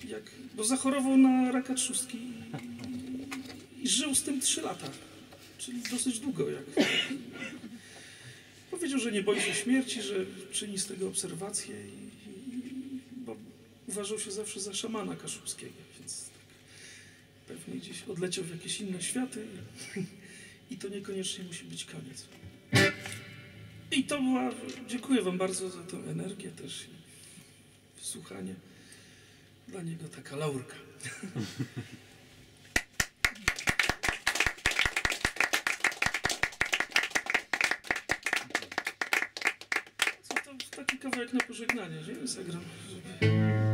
bo zachorował na raka trzustki i żył z tym 3 lata, czyli dosyć długo. Powiedział, że nie boi się śmierci, że czyni z tego obserwacje, bo uważał się zawsze za szamana kaszubskiego, więc tak pewnie gdzieś odleciał w jakieś inne światy i to niekoniecznie musi być koniec. I to była, dziękuję wam bardzo za tę energię też i słuchanie. Dla niego taka laurka. Co to taki kawałek na pożegnanie, że zagram, żeby...